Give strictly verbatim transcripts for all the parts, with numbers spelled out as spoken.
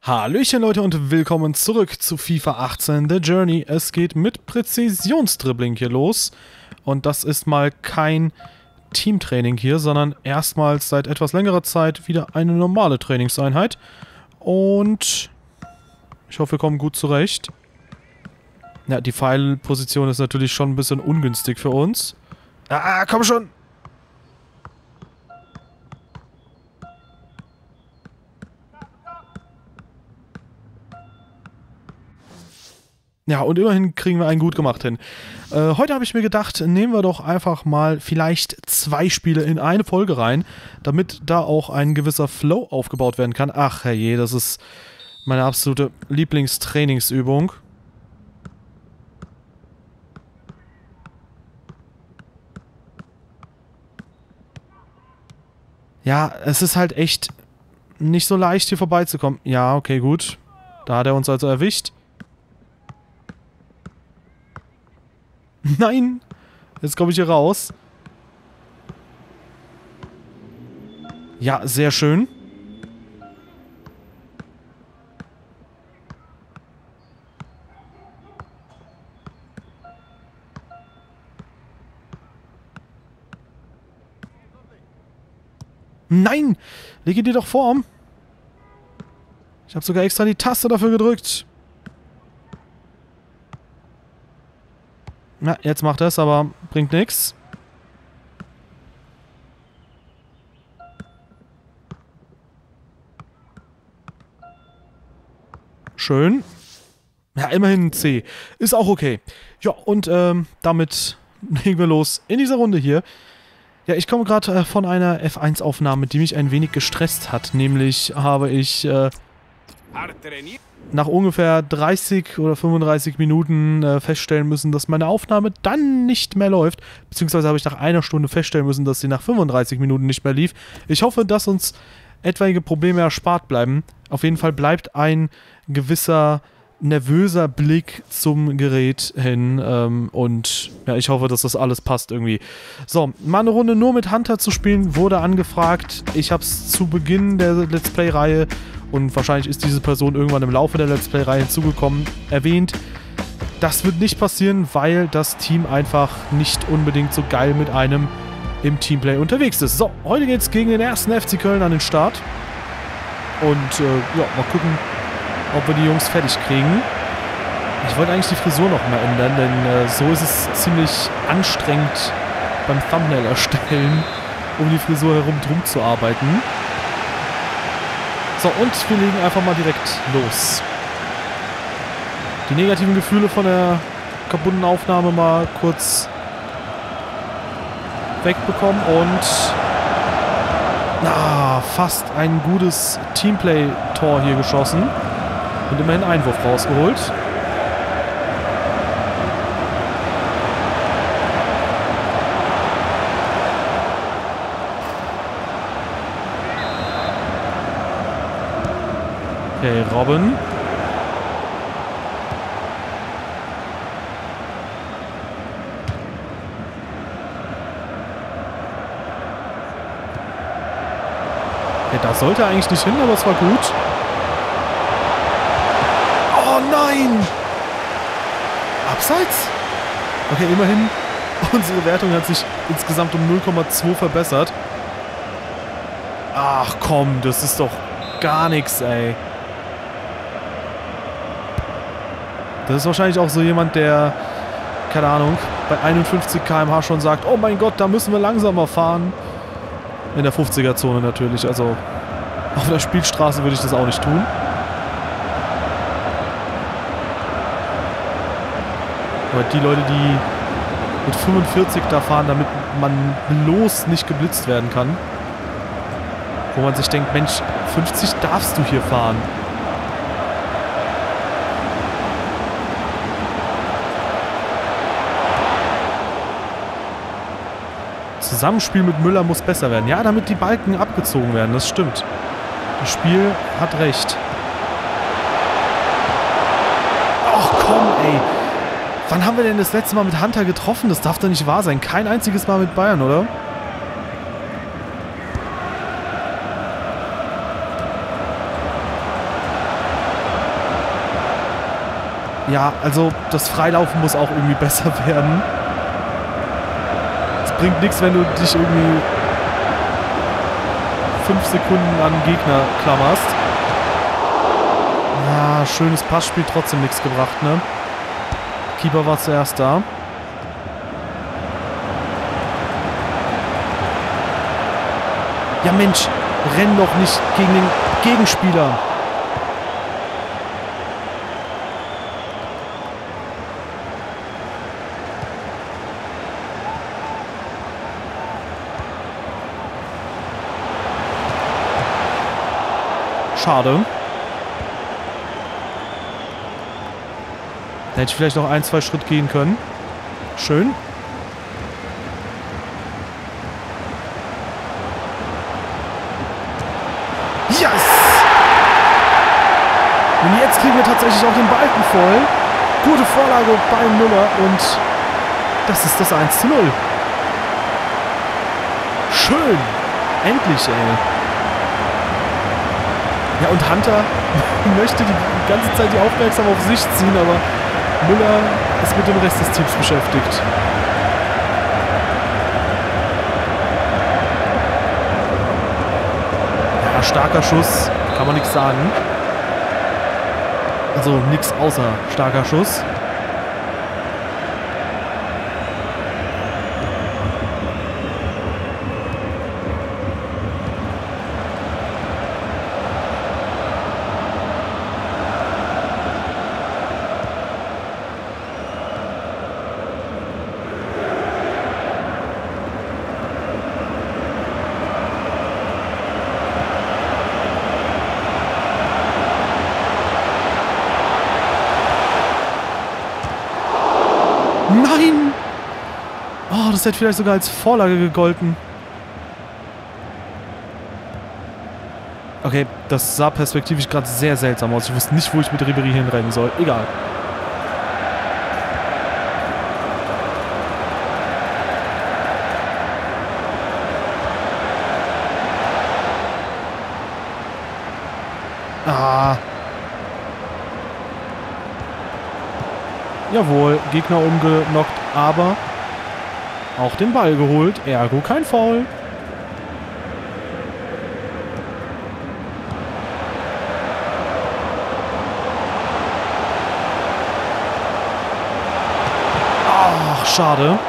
Hallöchen Leute und willkommen zurück zu FIFA achtzehn The Journey. Es geht mit Präzisionsdribbling hier los. Und das ist mal kein Teamtraining hier, sondern erstmals seit etwas längerer Zeit wieder eine normale Trainingseinheit. Und ich hoffe, wir kommen gut zurecht. Ja, die Pfeilposition ist natürlich schon ein bisschen ungünstig für uns. Ah, komm schon! Ja, und immerhin kriegen wir einen gut gemacht hin. Äh, heute habe ich mir gedacht, nehmen wir doch einfach mal vielleicht zwei Spiele in eine Folge rein, damit da auch ein gewisser Flow aufgebaut werden kann. Ach herrje, das ist meine absolute Lieblingstrainingsübung. Ja, es ist halt echt nicht so leicht, hier vorbeizukommen. Ja, okay, gut. Da hat er uns also erwischt. Nein! Jetzt komme ich hier raus. Ja, sehr schön. Nein! Lege dir doch vor. Ich habe sogar extra die Taste dafür gedrückt. Na, jetzt macht er es, aber bringt nichts. Schön. Ja, immerhin ein C. Ist auch okay. Ja, und ähm, damit legen wir los in dieser Runde hier. Ja, ich komme gerade äh, von einer F eins Aufnahme, die mich ein wenig gestresst hat. Nämlich habe ich äh, nach ungefähr dreißig oder fünfunddreißig Minuten äh, feststellen müssen, dass meine Aufnahme dann nicht mehr läuft. Beziehungsweise habe ich nach einer Stunde feststellen müssen, dass sie nach fünfunddreißig Minuten nicht mehr lief. Ich hoffe, dass uns etwaige Probleme erspart bleiben. Auf jeden Fall bleibt ein gewisser nervöser Blick zum Gerät hin ähm, und ja, ich hoffe, dass das alles passt irgendwie. So, mal eine Runde nur mit Hunter zu spielen, wurde angefragt. Ich habe es zu Beginn der Let's Play-Reihe und wahrscheinlich ist diese Person irgendwann im Laufe der Let's Play-Reihe hinzugekommen, erwähnt. Das wird nicht passieren, weil das Team einfach nicht unbedingt so geil mit einem im Teamplay unterwegs ist. So, heute geht es gegen den ersten F C Köln an den Start. Und äh, ja, mal gucken, ob wir die Jungs fertig kriegen. Ich wollte eigentlich die Frisur noch mal ändern, denn äh, so ist es ziemlich anstrengend beim Thumbnail erstellen, um die Frisur herum drum zu arbeiten. So, und wir legen einfach mal direkt los. Die negativen Gefühle von der kaputten Aufnahme mal kurz wegbekommen und na, fast ein gutes Teamplay-Tor hier geschossen. Und immerhin Einwurf rausgeholt. Okay, Robben. Okay, da sollte er eigentlich nicht hin, aber es war gut. Oh nein! Abseits? Okay, immerhin. Unsere Wertung hat sich insgesamt um null Komma zwei verbessert. Ach komm, das ist doch gar nichts, ey. Das ist wahrscheinlich auch so jemand, der, keine Ahnung, bei einundfünfzig Kilometer pro Stunde schon sagt, oh mein Gott, da müssen wir langsamer fahren. In der fünfziger-Zone natürlich, also auf der Spielstraße würde ich das auch nicht tun. Aber die Leute, die mit fünfundvierzig da fahren, damit man bloß nicht geblitzt werden kann. Wo man sich denkt, Mensch, fünfzig darfst du hier fahren. Zusammenspiel mit Müller muss besser werden. Ja, damit die Balken abgezogen werden, das stimmt. Das Spiel hat recht. Ach komm, ey. Wann haben wir denn das letzte Mal mit Hunter getroffen? Das darf doch nicht wahr sein. Kein einziges Mal mit Bayern, oder? Ja, also das Freilaufen muss auch irgendwie besser werden. Es bringt nichts, wenn du dich irgendwie fünf Sekunden an den Gegner klammerst. Ja, schönes Passspiel, trotzdem nichts gebracht, ne? Keeper war zuerst da. Ja Mensch, renn doch nicht gegen den Gegenspieler. Schade. Da hätte ich vielleicht noch ein, zwei Schritt gehen können. Schön. Yes! Und jetzt kriegen wir tatsächlich auch den Balken voll. Gute Vorlage bei Müller und das ist das eins zu null. Schön. Endlich, ey. Ja, und Hunter möchte die ganze Zeit die Aufmerksamkeit auf sich ziehen, aber Müller ist mit dem Rest des Teams beschäftigt. Ja, starker Schuss, kann man nichts sagen. Also nichts außer starker Schuss. Nein! Oh, das hätte vielleicht sogar als Vorlage gegolten. Okay, das sah perspektivisch gerade sehr seltsam aus. Ich wusste nicht, wo ich mit Ribéry hinrennen soll. Egal. Ah. Jawohl, Gegner umgenockt, aber auch den Ball geholt. Ergo kein Foul. Ach, schade.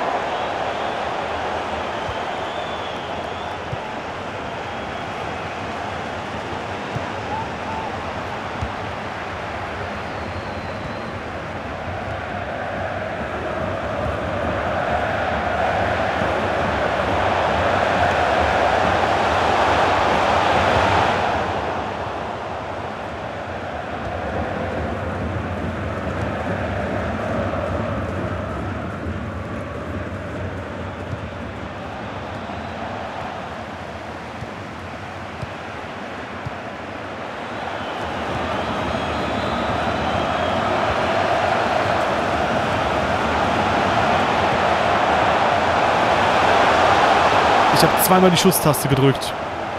Ich habe zweimal die Schusstaste gedrückt.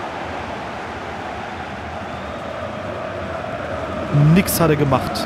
Nix hat er gemacht.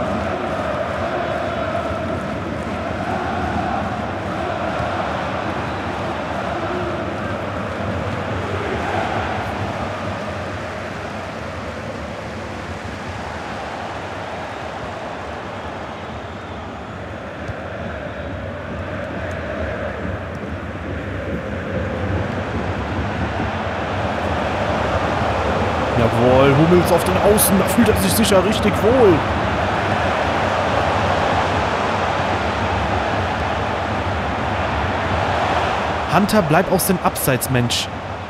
Jawohl, Hummels auf den Außen, da fühlt er sich sicher richtig wohl. Hunter, bleib aus dem Abseits, Mensch.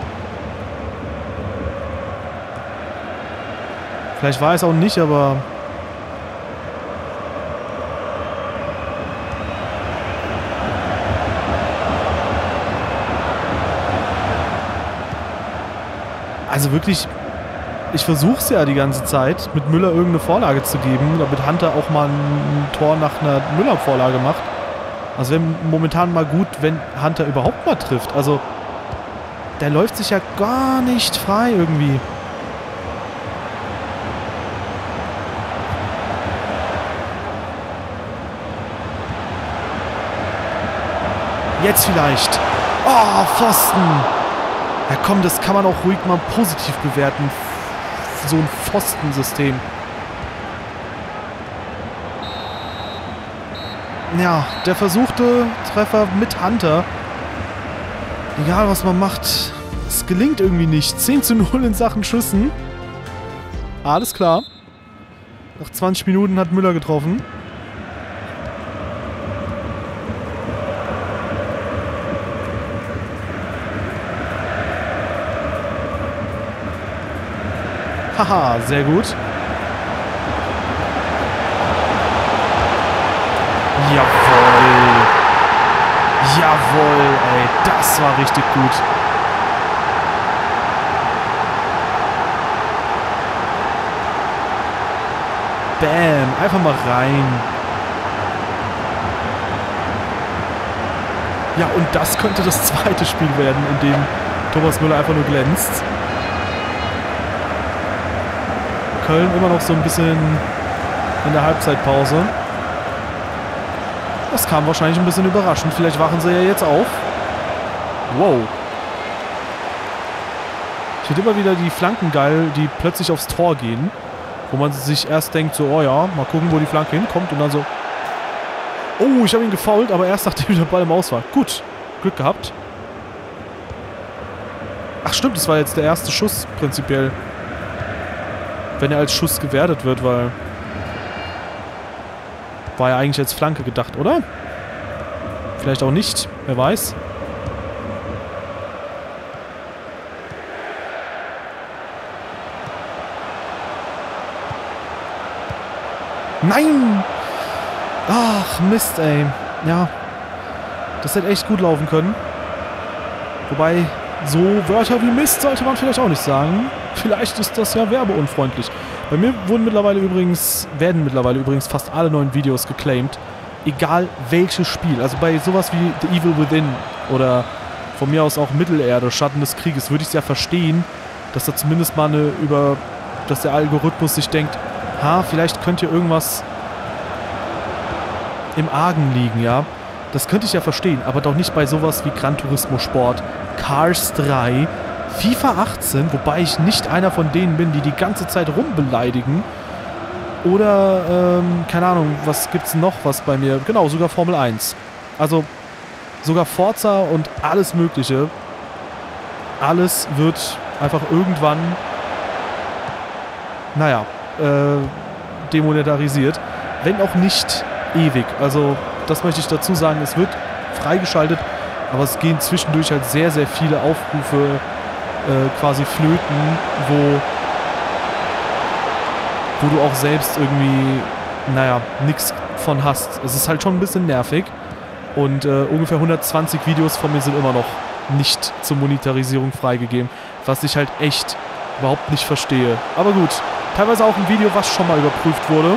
Vielleicht war es auch nicht, aber... Also wirklich... Ich versuche es ja die ganze Zeit, mit Müller irgendeine Vorlage zu geben, damit Hunter auch mal ein Tor nach einer Müller-Vorlage macht. Also wäre momentan mal gut, wenn Hunter überhaupt mal trifft. Also der läuft sich ja gar nicht frei irgendwie. Jetzt vielleicht. Oh, Pfosten. Ja komm, das kann man auch ruhig mal positiv bewerten. So ein Pfostensystem. Ja, der versuchte Treffer mit Hunter. Egal, was man macht, es gelingt irgendwie nicht. zehn zu null in Sachen Schüssen. Alles klar. Nach zwanzig Minuten hat Müller getroffen. Haha, sehr gut. Jawohl. Jawohl, ey. Das war richtig gut. Bam. Einfach mal rein. Ja, und das könnte das zweite Spiel werden, in dem Thomas Müller einfach nur glänzt. Köln immer noch so ein bisschen in der Halbzeitpause. Das kam wahrscheinlich ein bisschen überraschend. Vielleicht wachen sie ja jetzt auf. Wow. Ich finde immer wieder die Flanken geil, die plötzlich aufs Tor gehen. Wo man sich erst denkt, so, oh ja, mal gucken, wo die Flanke hinkommt. Und dann so, oh, ich habe ihn gefoult, aber erst nachdem der Ball im Aus war. Gut, Glück gehabt. Ach stimmt, das war jetzt der erste Schuss prinzipiell. Wenn er als Schuss gewertet wird, weil... War ja eigentlich als Flanke gedacht, oder? Vielleicht auch nicht, wer weiß. Nein! Ach, Mist, ey. Ja. Das hätte echt gut laufen können. Wobei, so Wörter wie Mist sollte man vielleicht auch nicht sagen. Vielleicht ist das ja werbeunfreundlich. Bei mir wurden mittlerweile übrigens, werden mittlerweile übrigens fast alle neuen Videos geclaimed. Egal welches Spiel. Also bei sowas wie The Evil Within oder von mir aus auch Mittelerde, Schatten des Krieges, würde ich es ja verstehen, dass da zumindest mal eine über, dass der Algorithmus sich denkt, ha, vielleicht könnte hier irgendwas im Argen liegen, ja. Das könnte ich ja verstehen, aber doch nicht bei sowas wie Gran Turismo Sport, Cars drei, FIFA achtzehn, wobei ich nicht einer von denen bin, die die ganze Zeit rumbeleidigen. Oder, ähm, keine Ahnung, was gibt's noch was bei mir? Genau, sogar Formel eins. Also, sogar Forza und alles Mögliche. Alles wird einfach irgendwann, naja, äh, demonetarisiert. Wenn auch nicht ewig. Also, das möchte ich dazu sagen. Es wird freigeschaltet, aber es gehen zwischendurch halt sehr, sehr viele Aufrufe äh, quasi flöten, wo wo du auch selbst irgendwie, naja, nichts von hast. Es ist halt schon ein bisschen nervig. Und äh, ungefähr hundertzwanzig Videos von mir sind immer noch nicht zur Monetarisierung freigegeben. Was ich halt echt überhaupt nicht verstehe. Aber gut, teilweise auch ein Video, was schon mal überprüft wurde.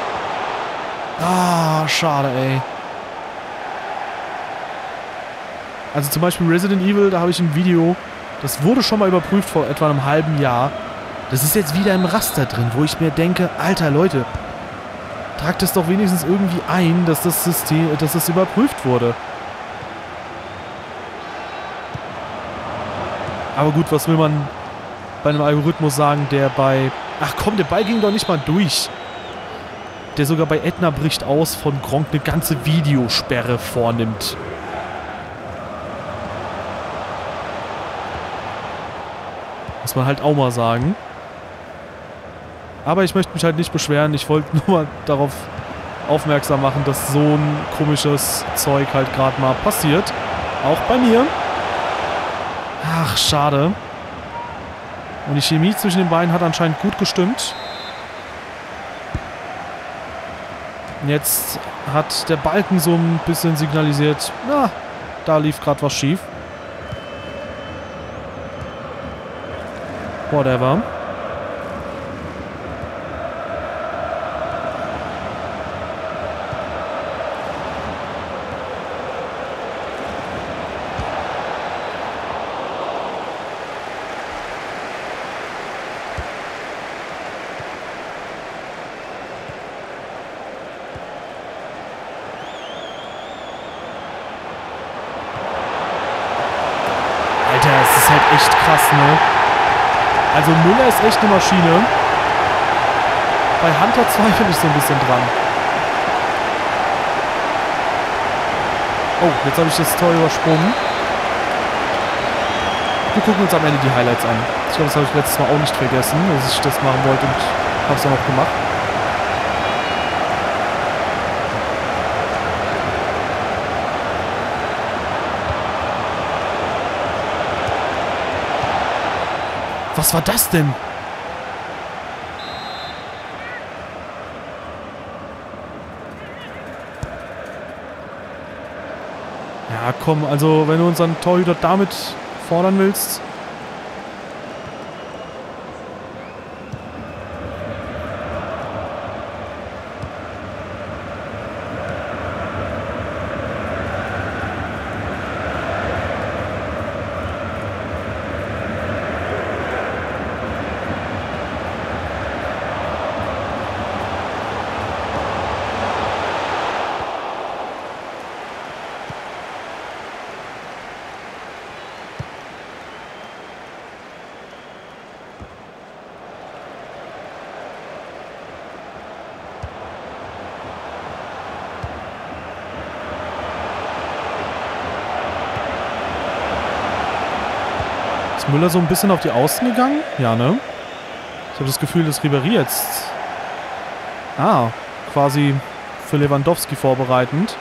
Ah, schade, ey. Also zum Beispiel Resident Evil, da habe ich ein Video, das wurde schon mal überprüft vor etwa einem halben Jahr. Das ist jetzt wieder im Raster drin, wo ich mir denke, Alter, Leute, tragt es doch wenigstens irgendwie ein, dass das System, dass das überprüft wurde. Aber gut, was will man bei einem Algorithmus sagen, der bei... Ach komm, der Ball ging doch nicht mal durch. Der sogar bei Edna bricht aus von Gronkh eine ganze Videosperre vornimmt. Muss man halt auch mal sagen. Aber ich möchte mich halt nicht beschweren. Ich wollte nur mal darauf aufmerksam machen, dass so ein komisches Zeug halt gerade mal passiert. Auch bei mir. Ach, schade. Und die Chemie zwischen den beiden hat anscheinend gut gestimmt. Jetzt hat der Balken so ein bisschen signalisiert, na, da lief gerade was schief. Whatever. krass, ne? Also Müller ist echt eine Maschine. Bei Hunter zweifle ich so ein bisschen dran. Oh, jetzt habe ich das Tor übersprungen. Wir gucken uns am Ende die Highlights an. Ich glaube, das habe ich letztes Mal auch nicht vergessen, dass ich das machen wollte und habe es dann auch gemacht. Was war das denn? Ja, komm, also wenn du unseren Torhüter damit fordern willst. Ist Müller so ein bisschen auf die Außen gegangen? Ja, ne? Ich habe das Gefühl, dass Ribéry jetzt... Ah, quasi für Lewandowski vorbereitend.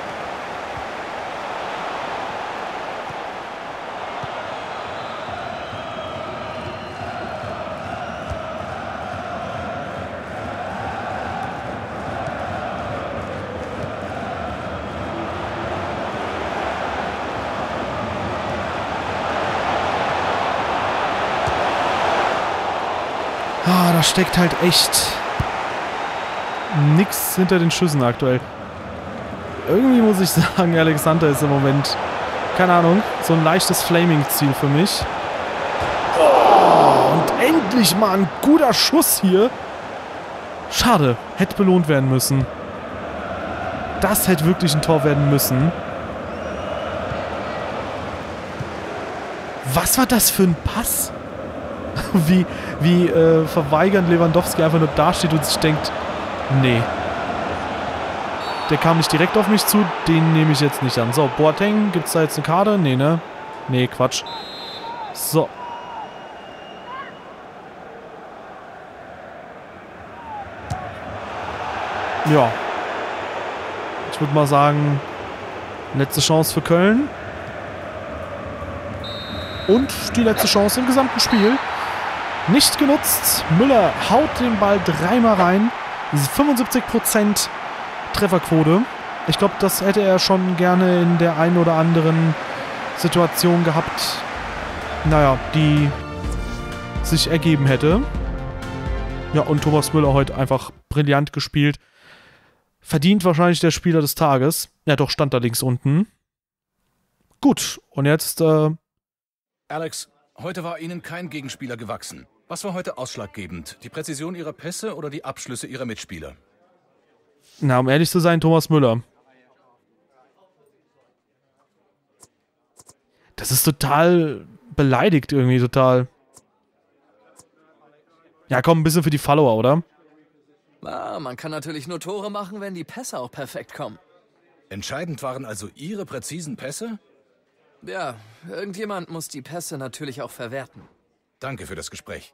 Ah, da steckt halt echt nix hinter den Schüssen aktuell. Irgendwie muss ich sagen, Alex Hunter ist im Moment, keine Ahnung, so ein leichtes Flaming-Ziel für mich. Oh, und endlich mal ein guter Schuss hier. Schade, hätte belohnt werden müssen. Das hätte wirklich ein Tor werden müssen. Was war das für ein Pass? Wie, wie äh, verweigernd Lewandowski einfach nur dasteht und sich denkt, nee. Der kam nicht direkt auf mich zu, den nehme ich jetzt nicht an. So, Boateng, gibt es da jetzt eine Karte? Nee, ne? Nee, Quatsch. So. Ja. Ich würde mal sagen, letzte Chance für Köln. Und die letzte Chance im gesamten Spiel. Nicht genutzt. Müller haut den Ball dreimal rein. fünfundsiebzig Prozent Trefferquote. Ich glaube, das hätte er schon gerne in der einen oder anderen Situation gehabt. Naja, die sich ergeben hätte. Ja, und Thomas Müller heute einfach brillant gespielt. Verdient wahrscheinlich der Spieler des Tages. Ja, doch, stand da links unten. Gut, und jetzt... Äh Alex, heute war Ihnen kein Gegenspieler gewachsen. Was war heute ausschlaggebend? Die Präzision Ihrer Pässe oder die Abschlüsse Ihrer Mitspieler? Na, um ehrlich zu sein, Thomas Müller. Das ist total beleidigt irgendwie, total. Ja, komm, ein bisschen für die Follower, oder? Ah, man kann natürlich nur Tore machen, wenn die Pässe auch perfekt kommen. Entscheidend waren also Ihre präzisen Pässe? Ja, irgendjemand muss die Pässe natürlich auch verwerten. Danke für das Gespräch.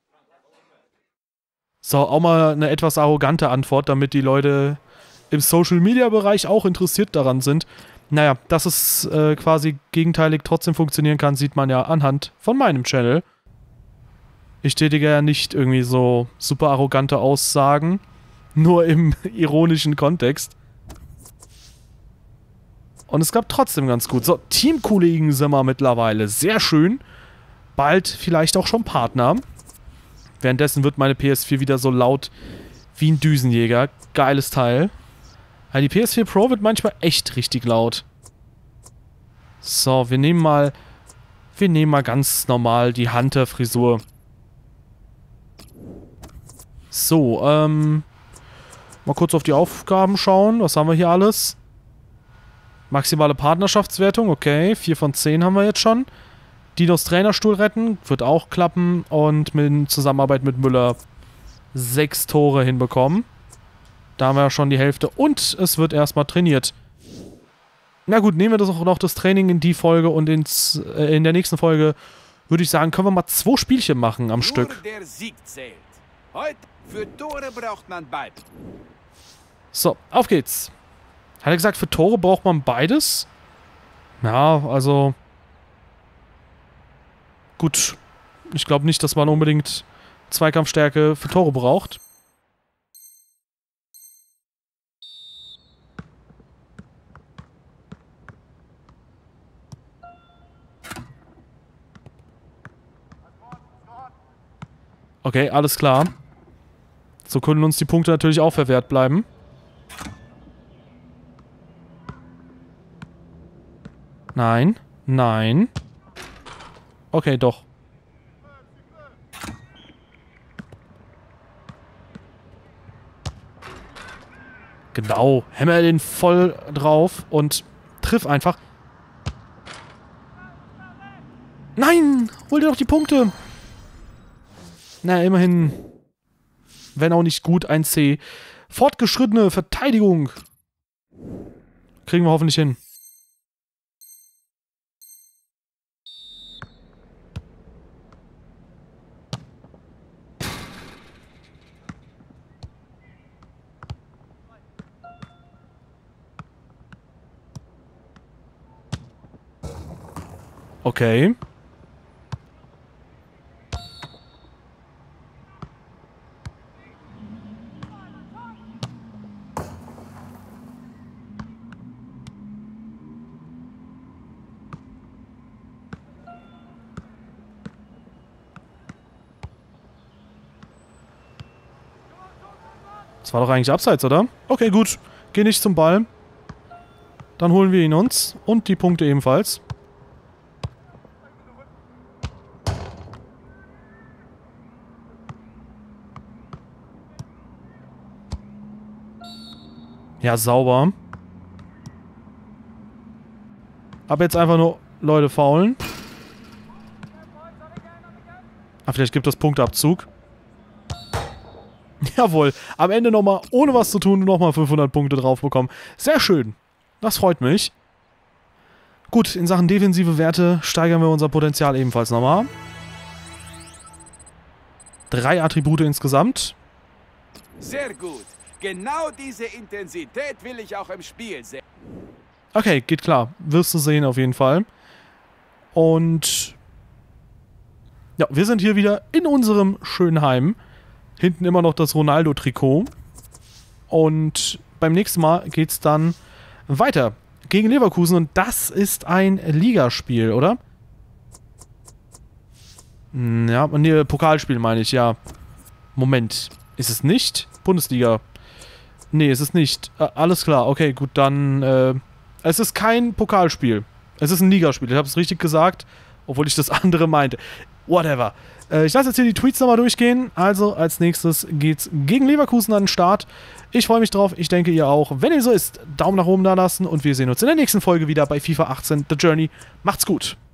So, auch mal eine etwas arrogante Antwort, damit die Leute im Social-Media-Bereich auch interessiert daran sind. Naja, dass es äh, quasi gegenteilig trotzdem funktionieren kann, sieht man ja anhand von meinem Channel. Ich tätige ja nicht irgendwie so super arrogante Aussagen, nur im ironischen Kontext. Und es gab trotzdem ganz gut. So, Teamkollegen sind wir mittlerweile. Sehr schön. Bald vielleicht auch schon Partner. Währenddessen wird meine P S vier wieder so laut wie ein Düsenjäger. Geiles Teil. Ja, die P S vier Pro wird manchmal echt richtig laut. So, wir nehmen mal... Wir nehmen mal ganz normal die Hunter-Frisur. So, ähm... mal kurz auf die Aufgaben schauen. Was haben wir hier alles? Maximale Partnerschaftswertung, okay. vier von zehn haben wir jetzt schon. Dinos Trainerstuhl retten, wird auch klappen. Und mit Zusammenarbeit mit Müller sechs Tore hinbekommen. Da haben wir ja schon die Hälfte. Und es wird erstmal trainiert. Na gut, nehmen wir das auch noch das Training in die Folge und ins, äh, in der nächsten Folge würde ich sagen, können wir mal zwei Spielchen machen am Nur Stück. der Sieg zählt. Heute für Tore braucht man beide. So, auf geht's. Hat er gesagt, für Tore braucht man beides? Ja, also... Gut. Ich glaube nicht, dass man unbedingt Zweikampfstärke für Tore braucht. Okay, alles klar. So können uns die Punkte natürlich auch verwehrt bleiben. Nein. Nein. Okay, doch. Genau. Hämmer den voll drauf und triff einfach. Nein! Hol dir doch die Punkte! Na, immerhin, wenn auch nicht gut, ein C. Fortgeschrittene Verteidigung. Kriegen wir hoffentlich hin. Okay. Das war doch eigentlich abseits, oder? Okay, gut. Geh nicht zum Ball. Dann holen wir ihn uns. Und die Punkte ebenfalls. Ja, sauber. Aber jetzt einfach nur Leute faulen. Ah, vielleicht gibt es Punkteabzug. Jawohl, am Ende nochmal, ohne was zu tun, nochmal fünfhundert Punkte drauf bekommen. Sehr schön. Das freut mich. Gut, in Sachen defensive Werte steigern wir unser Potenzial ebenfalls nochmal. Drei Attribute insgesamt. Sehr gut. Genau diese Intensität will ich auch im Spiel sehen. Okay, geht klar. Wirst du sehen auf jeden Fall. Und ja, wir sind hier wieder in unserem schönen Heim. Hinten immer noch das Ronaldo-Trikot. Und beim nächsten Mal geht's dann weiter gegen Leverkusen. Und das ist ein Ligaspiel, oder? Ja, nee, Pokalspiel meine ich, ja. Moment. Ist es nicht? Bundesliga. Nee, ist es nicht. Äh, alles klar, okay, gut, dann... Äh, es ist kein Pokalspiel. Es ist ein Ligaspiel. Ich habe es richtig gesagt, obwohl ich das andere meinte. Whatever. Äh, ich lasse jetzt hier die Tweets nochmal durchgehen. Also, als nächstes geht's gegen Leverkusen an den Start. Ich freue mich drauf. Ich denke, ihr auch. Wenn ihr so ist, Daumen nach oben da lassen. Und wir sehen uns in der nächsten Folge wieder bei FIFA achtzehn The Journey. Macht's gut.